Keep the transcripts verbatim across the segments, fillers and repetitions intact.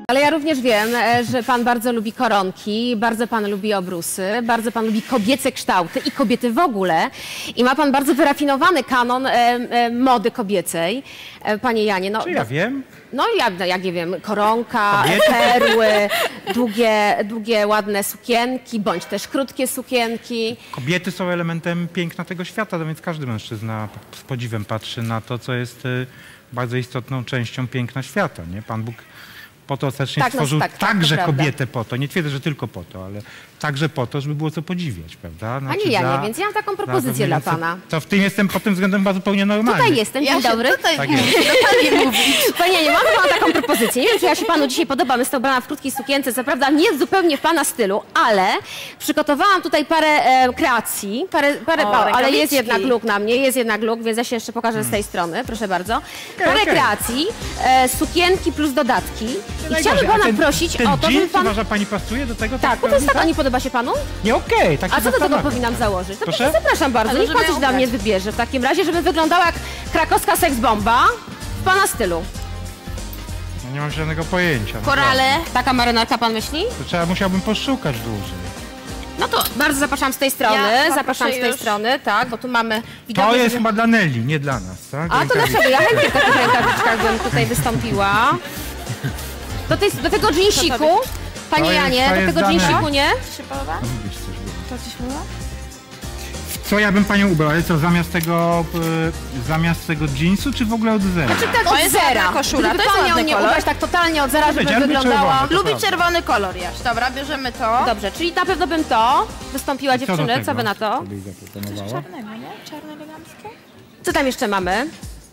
Ale ja również wiem, że pan bardzo lubi koronki, bardzo pan lubi obrusy, bardzo pan lubi kobiece kształty i kobiety w ogóle. I ma pan bardzo wyrafinowany kanon e, e, mody kobiecej. E, panie Janie, no... Czy ja wiem? No ja, no, jak nie wiem, koronka, kobiety? perły, długie, długie, ładne sukienki, bądź też krótkie sukienki. Kobiety są elementem piękna tego świata, no więc każdy mężczyzna z podziwem patrzy na to, co jest bardzo istotną częścią piękna świata, nie? Pan Bóg po to ostatecznie tak, stworzył no, tak, także tak, kobietę po to, nie twierdzę, że tylko po to, ale także po to, żeby było co podziwiać, prawda? Znaczy, Panie Janie, dla, więc ja mam taką propozycję dla, dla pana. To w tym jestem pod tym względem chyba zupełnie normalny. Tutaj jestem, dzień ja dobry. Tutaj tak jest. Panie Janie, mam panu taką propozycję. Nie wiem, czy ja się panu dzisiaj podobam, jestem ubrana w krótkiej sukience, co prawda nie zupełnie w pana stylu, ale przygotowałam tutaj parę e, kreacji, parę, parę O, o, ale rękawiczki. jest jednak look na mnie, jest jednak look, więc ja się jeszcze pokażę z tej strony, proszę bardzo. Okay, parę okay. kreacji, e, sukienki plus dodatki. I chciałabym pana ten, prosić ten o to, żeby jeans, pan... uważa pani, pasuje do tego? Tak, bo to jest tak, a nie podoba się panu? Nie, okej, okay, tak się A co do tego zastanawiam. powinnam założyć? To Proszę? zapraszam bardzo, Ale niech pan żeby coś ją dla mnie ubrać. wybierze w takim razie, żeby wyglądała jak krakowska seksbomba w pana stylu. No nie mam żadnego pojęcia. Korale. Taka marynarka pan myśli? To trzeba, musiałbym poszukać dłużej. No to bardzo zapraszam z tej strony, Ja zapraszam z tej już. strony, tak, bo tu mamy... To widoknie, jest że- chyba dla Nelly, nie dla nas, tak? A to Rękawiczki. dlaczego? Ja chętnie w takich rękawiczkach bym tutaj wystąpiła. Do, tej, do tego jeansiku, panie To jest- Janie, to do jest tego dane. jeansiku, nie? Się podoba? Lubisz coś było. To coś było? Co ja bym panią ubrał? Ale co, zamiast tego, y, zamiast tego jeansu, czy w ogóle od zera? Czy tak To od jest zera? ładna koszula, Gdyby to jest pan miał ładny mnie kolor. ubrać tak totalnie od zera, żeby Powiedziałem, lubię wyglądała... czerwone. To Lubi prawda. czerwony kolor, Jaś. Dobra, bierzemy to. Dobrze, czyli na pewno bym to wystąpiła Co do dziewczyny, tego? co wy na to? Co byś zaproponowała? Czarnego, nie? Czarne eleganckie? Co tam jeszcze mamy?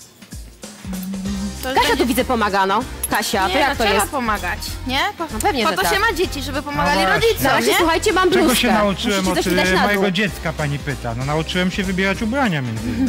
To Kasia będzie- tu widzę pomaga, no. Kasia, Nie, to jak no, to trzeba jest? pomagać, nie? Po, No pewnie, po że to tak. się ma dzieci, żeby pomagali No właśnie. Na rodzicom, razie, nie? słuchajcie, mam bluzkę. Czego się nauczyłem Musicie od coś widać y, na dół. mojego dziecka, pani pyta? No nauczyłem się wybierać ubrania między innymi.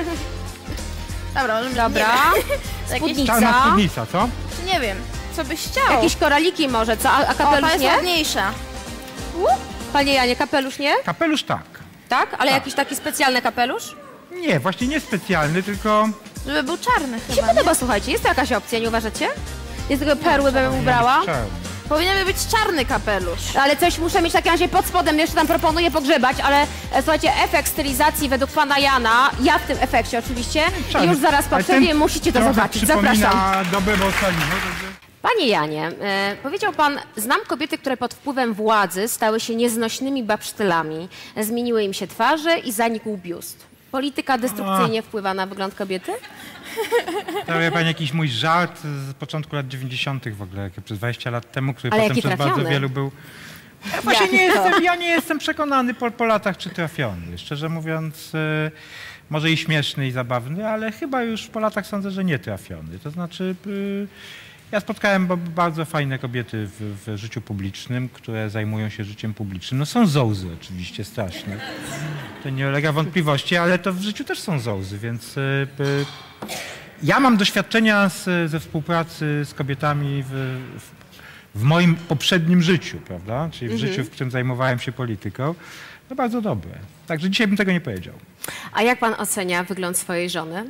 Dobra, możemy... Dobra. Nie wiem. Jakieś, Spódnica. Czarna spódnica, co? nie wiem, co byś chciał. Jakieś koraliki może, co? A, a O, ta kapelusz jest nie? ładniejsza. Panie Janie, kapelusz nie? Kapelusz tak. Tak? Ale Tak. jakiś taki specjalny kapelusz? Nie, właśnie nie specjalny, tylko... Żeby był czarny Mi się chyba, nie? podoba, słuchajcie. Jest to jakaś opcja, nie uważacie? Jest tylko perły bym ubrała. czarny. Powinien być czarny kapelusz. Ale coś muszę mieć w takim razie pod spodem, jeszcze tam proponuję pogrzebać, ale e, słuchajcie, efekt stylizacji według pana Jana, ja w tym efekcie oczywiście, Czarny. już zaraz Ale poprzednie, ten musicie to trochę zobaczyć. przypomina Zapraszam. dobre Borsalino, także... Panie Janie, e, powiedział pan, znam kobiety, które pod wpływem władzy stały się nieznośnymi babsztylami. Zmieniły im się twarze i zanikł biust. Polityka destrukcyjnie wpływa na wygląd kobiety? To wie pani jakiś mój żart z początku lat dziewięćdziesiątych w ogóle, jak przez dwadzieścia lat temu, który Ale potem jaki przez bardzo trafiony. wielu był... Ja właśnie nie Jak to? jestem, ja nie jestem przekonany po, po latach, czy trafiony. Szczerze mówiąc, e, może i śmieszny, i zabawny, ale chyba już po latach sądzę, że nie trafiony. To znaczy, e, ja spotkałem ba- bardzo fajne kobiety w, w życiu publicznym, które zajmują się życiem publicznym. No są zołzy oczywiście, straszne. To nie ulega wątpliwości, ale to w życiu też są zołzy, więc... E, e, ja mam doświadczenia z, ze współpracy z kobietami w, w, w moim poprzednim życiu, prawda? Czyli w życiu, w którym zajmowałem się polityką. No bardzo dobre. Także dzisiaj bym tego nie powiedział. A jak pan ocenia wygląd swojej żony?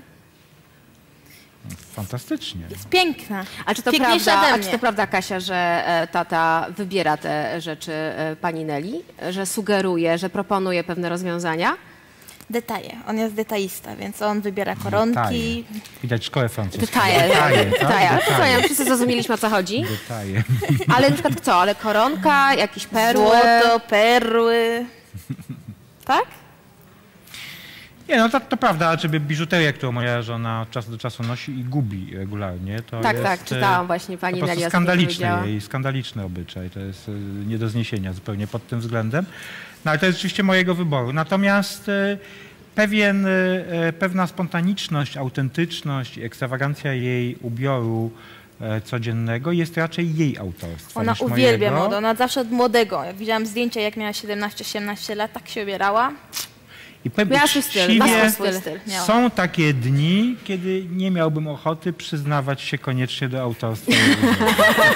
Fantastycznie. Jest piękna. A czy to, Piękniejsza prawda, ode a mnie. czy to prawda, Kasia, że e, tata wybiera te rzeczy e, pani Neli? Że sugeruje, że proponuje pewne rozwiązania? Detaje. On jest detaista, więc on wybiera koronki. Detaje. Widać szkołę francuską. Detaje. Detaje, tak? Detaje. Ale to co, Detaje. ja wszyscy zrozumieliśmy, o co chodzi. Detaje. Ale na przykład co? Ale koronka, jakieś perły? Złoto, perły. Tak? Nie, no to, to prawda, czy biżuterię, którą moja żona od czasu do czasu nosi i gubi regularnie, to Tak, jest, tak, e, czytałam właśnie, pani po prostu Nelia skandaliczny powiedziała. jej, skandaliczny obyczaj, to jest e, nie do zniesienia zupełnie pod tym względem. No ale to jest oczywiście mojego wyboru. Natomiast e, pewien, e, pewna spontaniczność, autentyczność, ekstrawagancja jej ubioru e, codziennego jest raczej jej autorstwem Ona niż uwielbia mojego. modę. Ona zawsze od młodego. Jak widziałam zdjęcia, jak miała siedemnaście osiemnaście lat, tak się ubierała. I powiem Miała swój styl, uczciwie, ma swój styl. Miała. są takie dni, kiedy nie miałbym ochoty przyznawać się koniecznie do autorstwa. jej ubioru.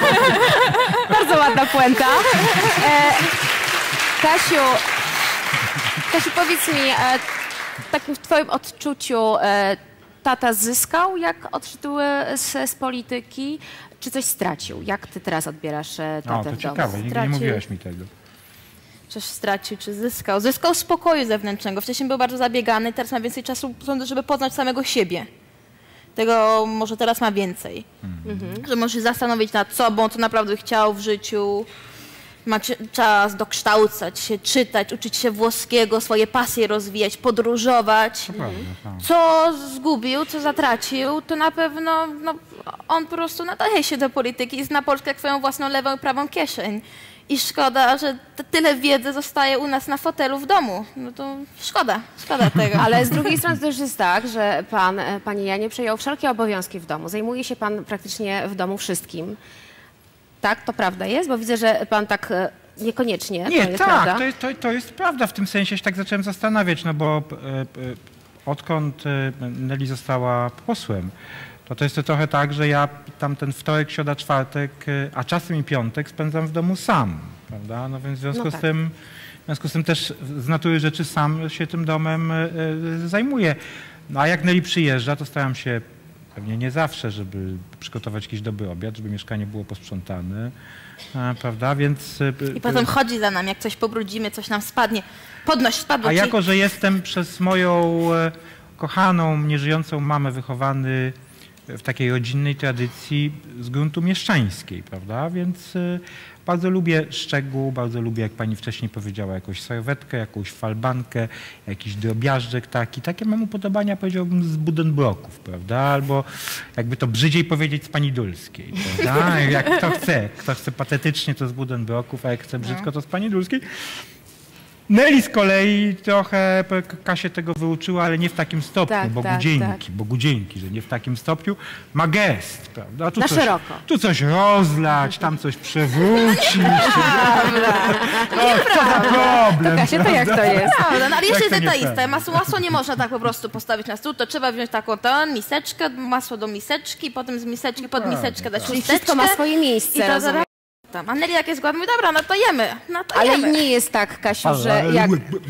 Bardzo ładna puenta. E, Kasiu, Kasiu, powiedz mi, e, takim w twoim odczuciu, e, tata zyskał, jak odszedł z, z polityki, czy coś stracił? Jak ty teraz odbierasz e, tatę O, to w domu? ciekawe, nigdy nie mówiłaś mi tego. Coś stracił, czy zyskał? Zyskał spokoju zewnętrznego. Wcześniej był bardzo zabiegany, teraz ma więcej czasu, żeby poznać samego siebie. Tego może teraz ma więcej. Mhm. Że może się zastanowić nad sobą, co naprawdę chciał w życiu. Ma czas dokształcać się, czytać, uczyć się włoskiego, swoje pasje rozwijać, podróżować. To prawda, tak. Co zgubił, co zatracił, to na pewno no, on po prostu nadaje się do polityki i zna Polskę jak swoją własną lewą i prawą kieszeń. I szkoda, że tyle wiedzy zostaje u nas na fotelu w domu. No to szkoda, szkoda tego. Ale z drugiej strony też jest tak, że pan, panie Janie, przejął wszelkie obowiązki w domu. Zajmuje się pan praktycznie w domu wszystkim. Tak, to prawda jest? Bo widzę, że pan tak e, niekoniecznie. Nie, to jest tak, prawda? to jest, to, to jest prawda. W tym sensie się tak zacząłem zastanawiać, no bo e, e, odkąd e, Nelly została posłem, to to jest to trochę tak, że ja tam ten wtorek, środa, czwartek, e, a czasem i piątek spędzam w domu sam, prawda? No więc w związku No z tak. tym, w związku z tym też z natury rzeczy sam się tym domem e, e, zajmuję. No a jak Nelly przyjeżdża, to staram się pewnie nie zawsze, żeby przygotować jakiś dobry obiad, żeby mieszkanie było posprzątane, a, prawda, więc... I potem chodzi za nami, jak coś pobrudzimy, coś nam spadnie. Podnoś, spadło A ci. jako, że jestem przez moją e, kochaną, nieżyjącą mamę wychowany w takiej rodzinnej tradycji z gruntu mieszczańskiej, prawda, więc e, bardzo lubię szczegół, bardzo lubię, jak pani wcześniej powiedziała, jakąś serwetkę, jakąś falbankę, jakiś drobiażdżek taki. Takie mam upodobania, powiedziałbym, z Buddenbrooków, prawda? Albo jakby to brzydziej powiedzieć, z pani Dulskiej, prawda? Jak kto chce. Kto chce patetycznie, to z Buddenbrooków, a jak chce brzydko, to z pani Dulskiej. Nelly z kolei trochę Kasię tego wyuczyła, ale nie w takim stopniu, Tak, bo tak, dzięki, bo dzięki, że nie w takim stopniu. Ma gest, prawda? Tu Na coś, szeroko. Tu coś rozlać, tam coś przewrócić. O, co za problem, Kasia, to jak to jest? Prawda, no, ale jeszcze Jak jest to nie detaista. fair? Masło, masło nie można tak po prostu postawić na stół, to trzeba wziąć taką tę miseczkę, masło do miseczki, potem z miseczki pod miseczkę dać Czyli chusteczkę. wszystko ma swoje I miejsce, to rozumiem. zaraz tam. A Nelly jak jest głodna, mówi, dobra, no to jemy, no to Ale jemy. nie jest tak, Kasiu, że jak...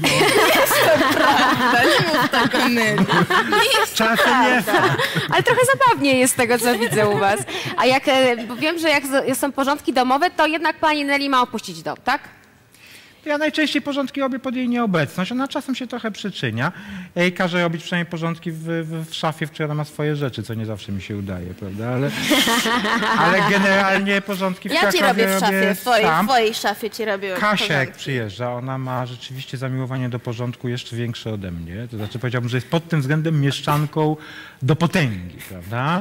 Prawda, nie mów tak o Nelly. Nie jest Czasem jest. Ale trochę zabawnie jest z tego, co widzę u was. A jak, e, bo wiem, że jak z- są porządki domowe, to jednak pani Nelly ma opuścić dom, tak? Ja najczęściej porządki robię pod jej nieobecność. Ona czasem się trochę przyczynia. Ja jej każę robić przynajmniej porządki w, w, w szafie, w której ona ma swoje rzeczy, co nie zawsze mi się udaje, prawda? Ale, ale generalnie porządki w Ja ci szafie robię w szafie, w twojej, w sam. twojej szafie ci robię Kasia jak porządki. przyjeżdża, ona ma rzeczywiście zamiłowanie do porządku jeszcze większe ode mnie. To znaczy powiedziałbym, że jest pod tym względem mieszczanką do potęgi, prawda?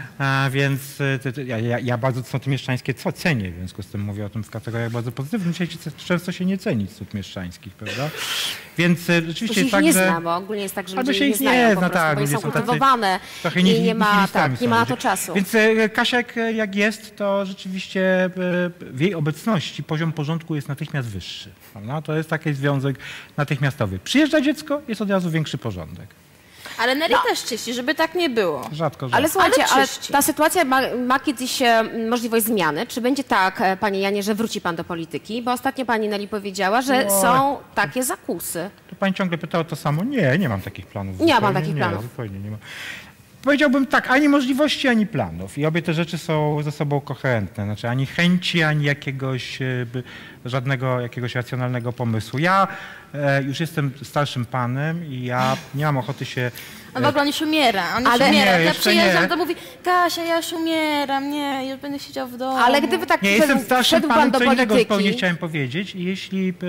A więc y, ty, ty, ja, ja, ja bardzo cnoty mieszczańskie co cenię, w związku z tym mówię o tym w kategoriach bardzo pozytywnych. Dzisiaj często się nie ceni cnót mieszczańskich, prawda? Więc y, To rzeczywiście się jest ich tak, nie że... zna, bo ogólnie jest tak, że Albo ludzie się ich ich nie nie znają po zna, prostu, tak, bo ludzie są są tacy kultywowane trochę i ni- nie ma, nihilistami tak, nie są ma na ludzie. to czasu. Więc y, Kasiek y, jak jest, to rzeczywiście y, w jej obecności poziom porządku jest natychmiast wyższy. Prawda? To jest taki związek natychmiastowy. Przyjeżdża dziecko, jest od razu większy porządek. Ale Nelly też czyści, żeby tak nie było. Rzadko, rzadko. Ale słuchajcie, ale czyści. ta sytuacja ma, ma kiedyś e, możliwość zmiany. Czy będzie tak, e, panie Janie, że wróci pan do polityki? Bo ostatnio pani Nelly powiedziała, że Oj. są takie zakusy. To pani ciągle pyta o to samo? Nie, nie mam takich planów. Nie ma pan Zupełnie takich nie, planów. Zupełnie nie ma. Powiedziałbym tak, ani możliwości, ani planów. I obie te rzeczy są ze sobą koherentne. Znaczy ani chęci, ani jakiegoś, e, by- żadnego jakiegoś racjonalnego pomysłu. Ja e, już jestem starszym panem i ja nie mam ochoty się... On w ogóle on już umiera, on już Ale- umiera. Nie, Jak ja jeszcze przyjeżdżam, nie. to mówi, Kasia, ja już umieram, nie, już będę siedział w domu. Ale gdyby tak Nie, wszedł, jestem starszym wszedł pan panem, do co innego zupełnie polityki, chciałem powiedzieć. I jeśli e,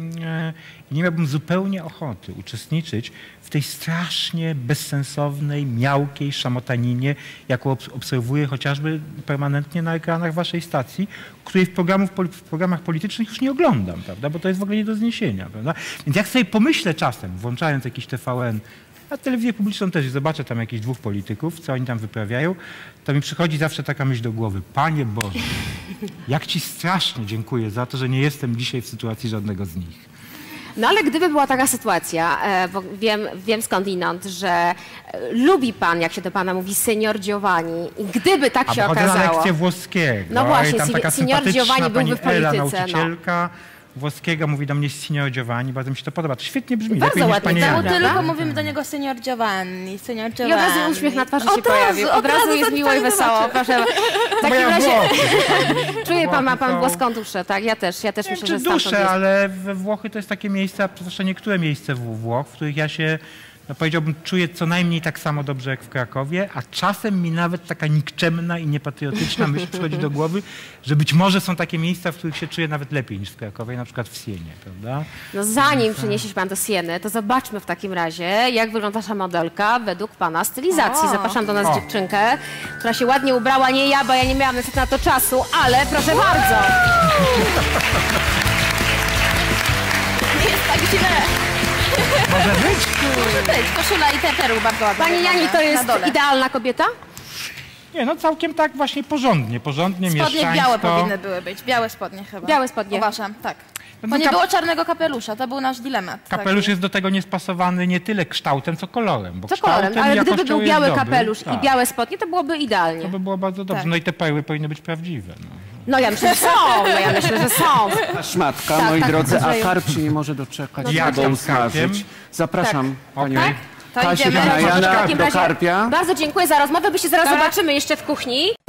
e, nie miałbym zupełnie ochoty uczestniczyć w tej strasznie bezsensownej, miałkiej szamotaninie, jaką obs- obserwuję chociażby permanentnie na ekranach waszej stacji, której w, programów, pol- w programach politycznych już nie oglądam, prawda? Bo to jest w ogóle nie do zniesienia, prawda? Więc jak sobie pomyślę czasem, włączając jakiś T V N, a telewizję publiczną też i zobaczę tam jakichś dwóch polityków, co oni tam wyprawiają, to mi przychodzi zawsze taka myśl do głowy. Panie Boże, jak ci strasznie dziękuję za to, że nie jestem dzisiaj w sytuacji żadnego z nich. no ale gdyby była taka sytuacja, e, bo wiem, wiem skądinąd, że e, lubi pan, jak się do pana mówi, senior Giovanni, i gdyby tak A się bo chodzę na okazało... lekcję włoskiego. No właśnie, i tam si- taka senior sympatyczna Giovanni byłby pani w polityce, Ela, no. nauczycielka, włoskiego mówi do mnie Signor Giovanni, bardzo mi się to podoba. To świetnie brzmi, Bardzo lepiej niż ładnie, Panie tak, Bo Janie. prawda? tylko mówimy do niego senior Giovanni, senior Giovanni. I od razu uśmiech na twarzy się Od razu, pojawił. Od od razu razu jest tak miło i pani wesoło. zobaczy. Proszę. W takim Moja razie Włochy, czuje pan, ma Włochy pan są- włoską duszę, tak? Ja też, ja też Nie wiem, myślę, czy że stamtąd duszę, jest. ale we Włochy to jest takie miejsca, zwłaszcza niektóre miejsca w Włoch, w których ja się, no powiedziałbym, czuję co najmniej tak samo dobrze jak w Krakowie, a czasem mi nawet taka nikczemna i niepatriotyczna myśl przychodzi do głowy, że być może są takie miejsca, w których się czuję nawet lepiej niż w Krakowie, na przykład w Sienie, prawda? No zanim przeniesie się pan do Sieny, to zobaczmy w takim razie, jak wygląda nasza modelka według pana stylizacji. O. Zapraszam do nas O. dziewczynkę, która się ładnie ubrała. Nie ja, bo ja nie miałam niestety na to czasu, ale proszę bardzo. Nie jest tak źle. Może być? Może być. Koszula i te perły bardzo ładne. Pani Jani, to na jest dole. idealna kobieta? Nie, no całkiem tak właśnie porządnie, porządnie, Spodnie mieszczańsko. białe powinny były być. Białe spodnie chyba. Białe spodnie. Uważam, tak. No Bo to nie kap- było czarnego kapelusza, to był nasz dylemat. Kapelusz taki. jest do tego niespasowany nie tyle kształtem, co kolorem. Bo Co kolorem, kształtem ale i gdyby jakością był jest biały dobry. kapelusz Tak, i białe spodnie, to byłoby to idealnie. by było bardzo dobrze. Tak. No i te perły powinny być prawdziwe. No. No ja myślę, że są, no ja myślę, że są. A szmatka, Tak, moi tak, drodzy, a Andrzeju. karp się nie może doczekać, No Jak żeby tam usmażyć. karpiem? Zapraszam panią Tak? To Kasię, idziemy. pana W Jana takim do razie karpia. Bardzo dziękuję za rozmowę, by się zaraz Tak. zobaczymy jeszcze w kuchni.